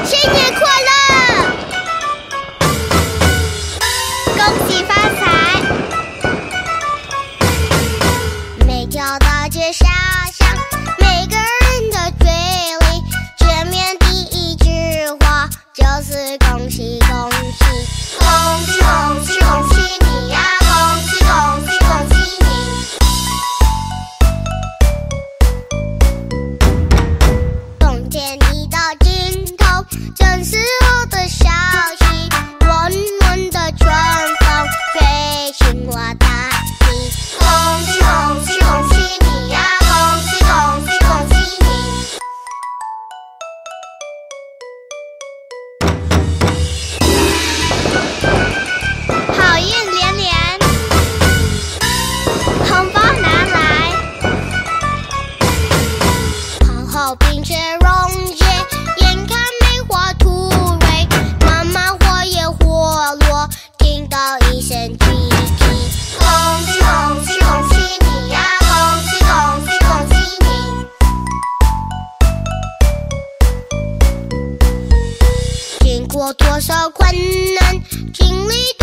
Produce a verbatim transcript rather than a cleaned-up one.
新年快乐！恭喜发财！每条大街小巷，每个人的嘴里，见面第一句话就是恭喜恭喜，恭喜恭喜恭喜你呀！恭喜恭喜恭喜你！总见你到尽头，正是我的消息，温暖的春风吹醒我大地。恭喜恭喜恭喜你呀！恭喜恭喜恭喜你！好运连连，红包拿来，皇后冰雪溶解，眼看梅花突蕊，妈妈火焰火落，听到一声叽叽。恭喜恭喜恭喜你呀！恭喜恭喜恭喜你！经过多少困难，经历